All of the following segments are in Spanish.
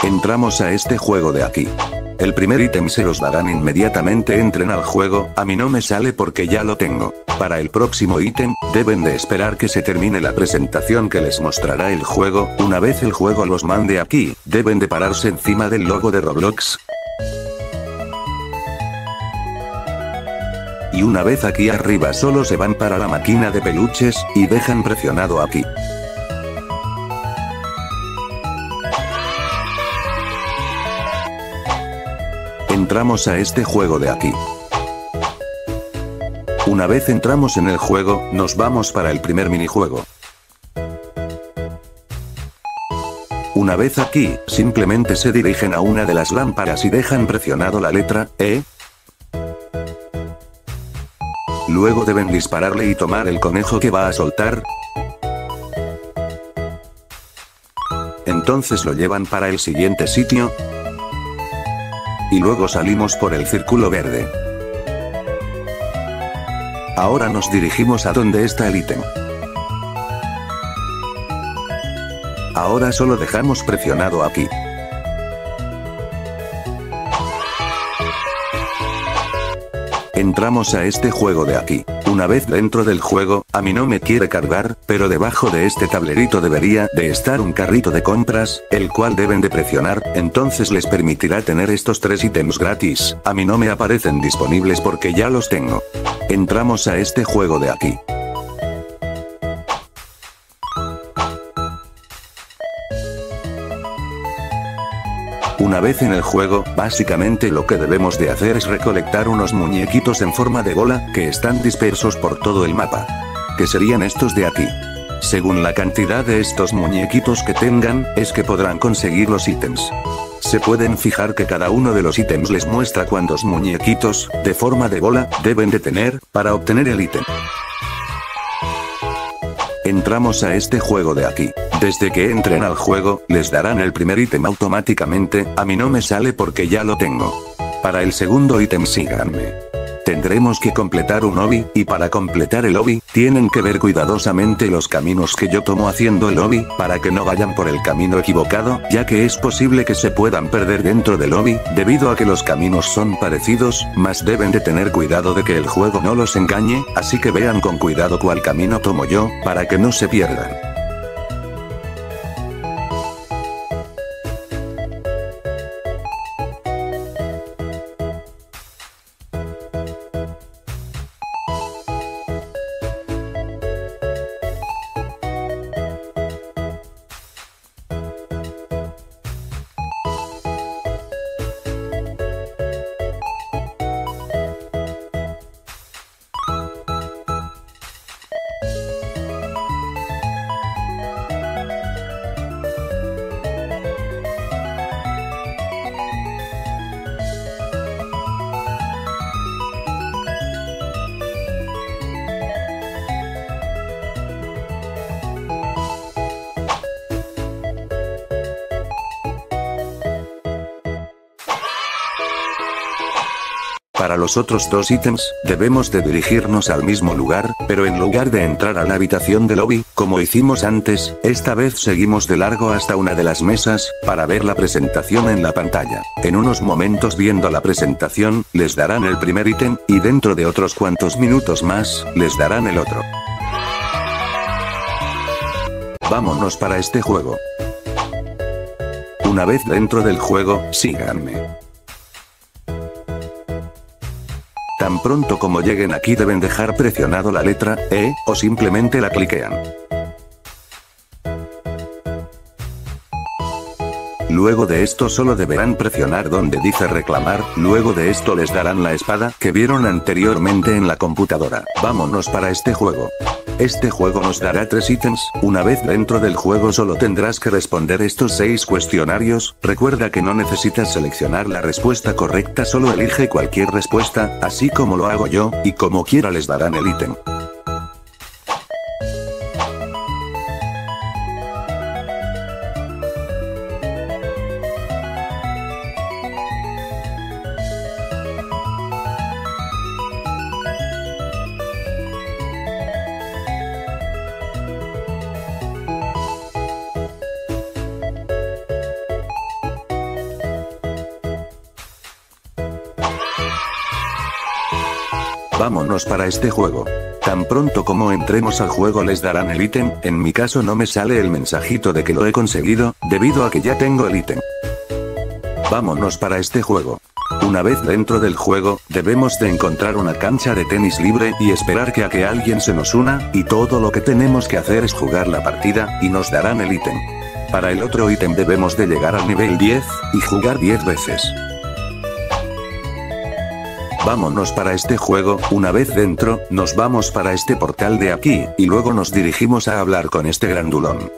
Entramos a este juego de aquí. El primer ítem se los darán inmediatamente entren al juego, a mí no me sale porque ya lo tengo. Para el próximo ítem, deben de esperar que se termine la presentación que les mostrará el juego, una vez el juego los mande aquí, deben de pararse encima del logo de Roblox. Y una vez aquí arriba solo se van para la máquina de peluches, y dejan presionado aquí. Entramos a este juego de aquí. Una vez entramos en el juego, nos vamos para el primer minijuego. Una vez aquí, simplemente se dirigen a una de las lámparas y dejan presionado la letra E. Luego deben dispararle y tomar el conejo que va a soltar. Entonces lo llevan para el siguiente sitio. Y luego salimos por el círculo verde. Ahora nos dirigimos a donde está el ítem. Ahora solo dejamos presionado aquí. Entramos a este juego de aquí. Una vez dentro del juego, a mí no me quiere cargar, pero debajo de este tablerito debería de estar un carrito de compras, el cual deben de presionar, entonces les permitirá tener estos 3 ítems gratis, a mí no me aparecen disponibles porque ya los tengo. Entramos a este juego de aquí. Una vez en el juego, básicamente lo que debemos de hacer es recolectar unos muñequitos en forma de bola, que están dispersos por todo el mapa. Que serían estos de aquí. Según la cantidad de estos muñequitos que tengan, es que podrán conseguir los ítems. Se pueden fijar que cada uno de los ítems les muestra cuántos muñequitos, de forma de bola, deben de tener, para obtener el ítem. Entramos a este juego de aquí. Desde que entren al juego, les darán el primer ítem automáticamente, a mí no me sale porque ya lo tengo. Para el segundo ítem síganme. Tendremos que completar un obby, y para completar el obby, tienen que ver cuidadosamente los caminos que yo tomo haciendo el obby, para que no vayan por el camino equivocado, ya que es posible que se puedan perder dentro del obby, debido a que los caminos son parecidos, mas deben de tener cuidado de que el juego no los engañe, así que vean con cuidado cuál camino tomo yo, para que no se pierdan. Para los otros 2 ítems, debemos de dirigirnos al mismo lugar, pero en lugar de entrar a la habitación del lobby, como hicimos antes, esta vez seguimos de largo hasta una de las mesas, para ver la presentación en la pantalla. En unos momentos viendo la presentación, les darán el primer ítem, y dentro de otros cuantos minutos más, les darán el otro. Vámonos para este juego. Una vez dentro del juego, síganme. Tan pronto como lleguen aquí deben dejar presionado la letra E, o simplemente la cliquean. Luego de esto solo deberán presionar donde dice reclamar, luego de esto les darán la espada que vieron anteriormente en la computadora. Vámonos para este juego. Este juego nos dará 3 ítems, una vez dentro del juego solo tendrás que responder estos 6 cuestionarios, recuerda que no necesitas seleccionar la respuesta correcta, solo elige cualquier respuesta, así como lo hago yo, y como quiera les darán el ítem. Vámonos para este juego. Tan pronto como entremos al juego les darán el ítem, en mi caso no me sale el mensajito de que lo he conseguido, debido a que ya tengo el ítem. Vámonos para este juego. Una vez dentro del juego, debemos de encontrar una cancha de tenis libre y esperar que a que alguien se nos una, y todo lo que tenemos que hacer es jugar la partida, y nos darán el ítem. Para el otro ítem debemos de llegar al nivel 10, y jugar 10 veces. Vámonos para este juego, una vez dentro, nos vamos para este portal de aquí, y luego nos dirigimos a hablar con este grandulón.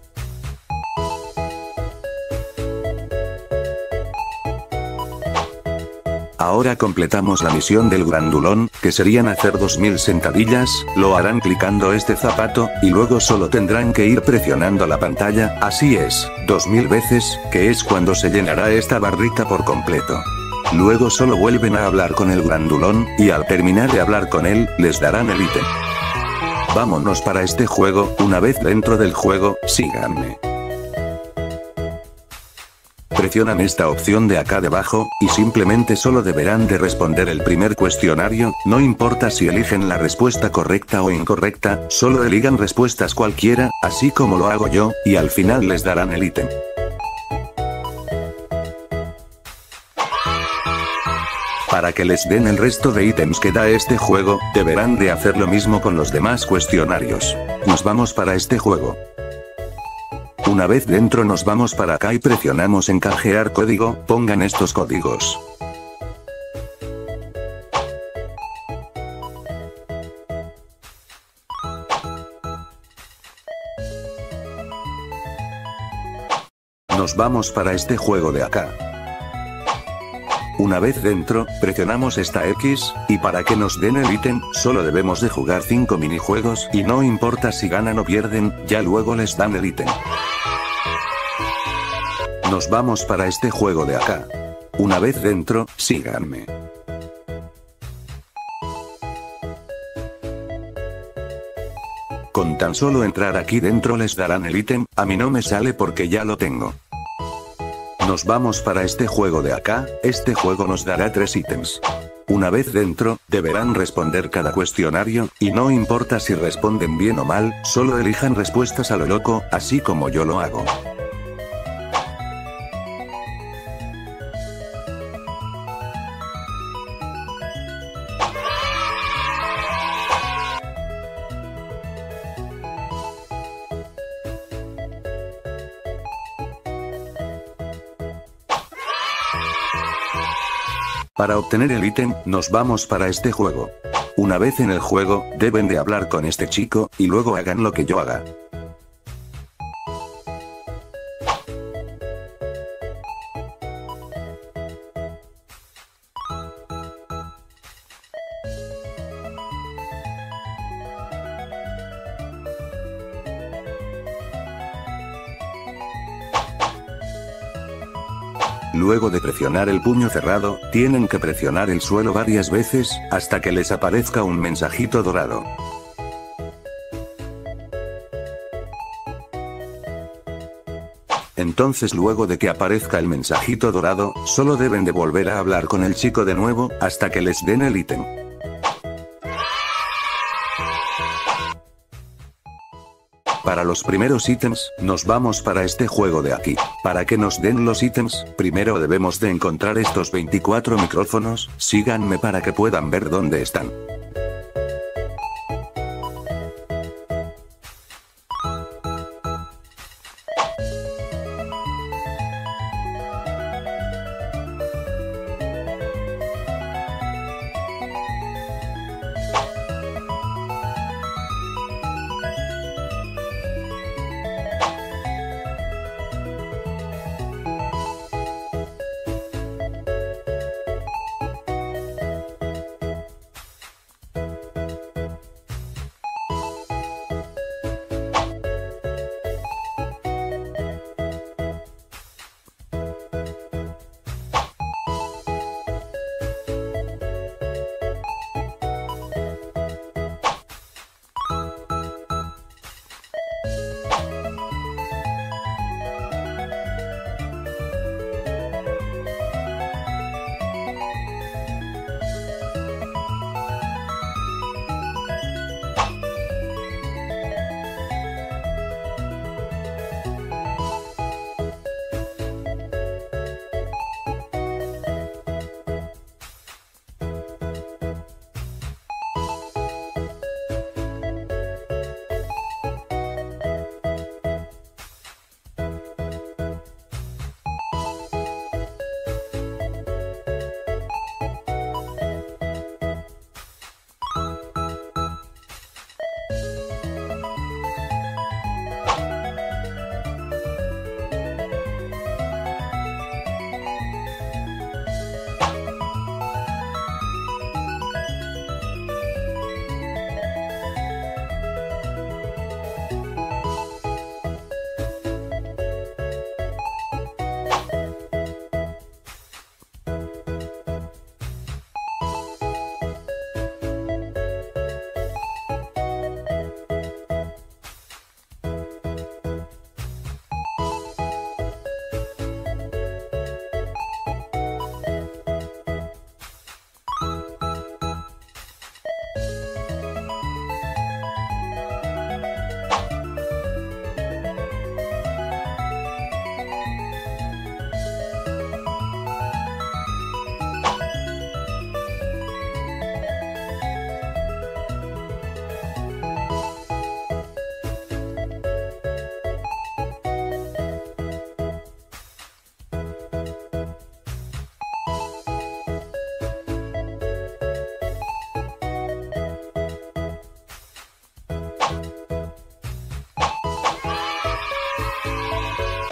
Ahora completamos la misión del grandulón, que serían hacer 2000 sentadillas, lo harán clicando este zapato, y luego solo tendrán que ir presionando la pantalla, así es, 2000 veces, que es cuando se llenará esta barrita por completo. Luego solo vuelven a hablar con el grandulón, y al terminar de hablar con él, les darán el ítem. Vámonos para este juego, una vez dentro del juego, síganme. Presionan esta opción de acá debajo, y simplemente solo deberán de responder el primer cuestionario, no importa si eligen la respuesta correcta o incorrecta, solo elijan respuestas cualquiera, así como lo hago yo, y al final les darán el ítem. Para que les den el resto de ítems que da este juego, deberán de hacer lo mismo con los demás cuestionarios. Nos vamos para este juego. Una vez dentro nos vamos para acá y presionamos en canjear código, pongan estos códigos. Nos vamos para este juego de acá. Una vez dentro, presionamos esta X, y para que nos den el ítem, solo debemos de jugar 5 minijuegos, y no importa si ganan o pierden, ya luego les dan el ítem. Nos vamos para este juego de acá. Una vez dentro, síganme. Con tan solo entrar aquí dentro les darán el ítem, a mí no me sale porque ya lo tengo. Nos vamos para este juego de acá, este juego nos dará 3 ítems. Una vez dentro, deberán responder cada cuestionario, y no importa si responden bien o mal, solo elijan respuestas a lo loco, así como yo lo hago. Para obtener el ítem, nos vamos para este juego. Una vez en el juego, deben de hablar con este chico, y luego hagan lo que yo haga. Luego de presionar el puño cerrado, tienen que presionar el suelo varias veces, hasta que les aparezca un mensajito dorado. Entonces luego de que aparezca el mensajito dorado, solo deben de volver a hablar con el chico de nuevo, hasta que les den el ítem. Para los primeros ítems, nos vamos para este juego de aquí. Para que nos den los ítems, primero debemos de encontrar estos 24 micrófonos, síganme para que puedan ver dónde están.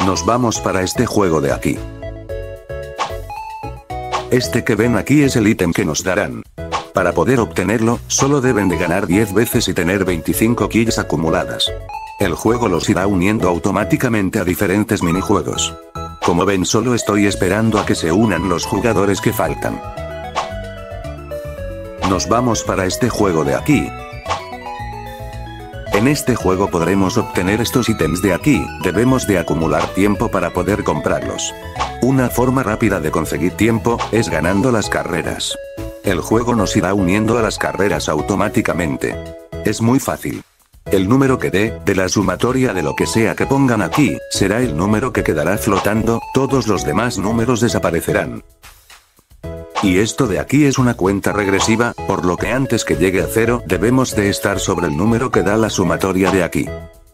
Nos vamos para este juego de aquí. Este que ven aquí es el ítem que nos darán. Para poder obtenerlo, solo deben de ganar 10 veces y tener 25 kills acumuladas. El juego los irá uniendo automáticamente a diferentes minijuegos. Como ven, solo estoy esperando a que se unan los jugadores que faltan. Nos vamos para este juego de aquí. En este juego podremos obtener estos ítems de aquí, debemos de acumular tiempo para poder comprarlos. Una forma rápida de conseguir tiempo, es ganando las carreras. El juego nos irá uniendo a las carreras automáticamente. Es muy fácil. El número que dé, de la sumatoria de lo que sea que pongan aquí, será el número que quedará flotando, todos los demás números desaparecerán. Y esto de aquí es una cuenta regresiva, por lo que antes que llegue a 0, debemos de estar sobre el número que da la sumatoria de aquí.